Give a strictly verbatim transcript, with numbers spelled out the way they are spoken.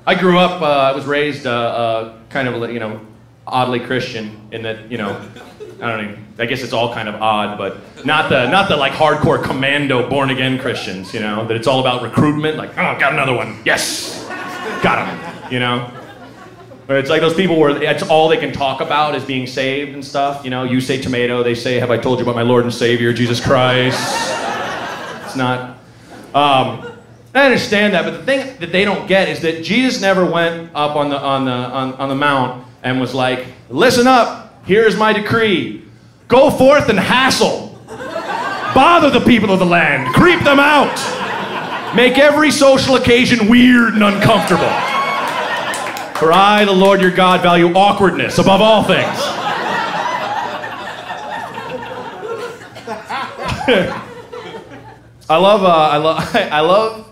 I grew up, uh, I was raised uh, uh, kind of, you know, oddly Christian in that, you know, I don't know, I guess it's all kind of odd, but not the, not the like hardcore commando born again Christians, you know, that it's all about recruitment, like, oh, got another one, yes, got him, you know. Where it's like those people where that's all they can talk about is being saved and stuff, you know, you say tomato, they say, have I told you about my Lord and Savior, Jesus Christ? It's not, um, I understand that, but the thing that they don't get is that Jesus never went up on the, on the, on, on the mount and was like, listen up, here's my decree. Go forth and hassle. Bother the people of the land. Creep them out. Make every social occasion weird and uncomfortable. For I, the Lord your God, value awkwardness above all things. I love, uh, I love, I love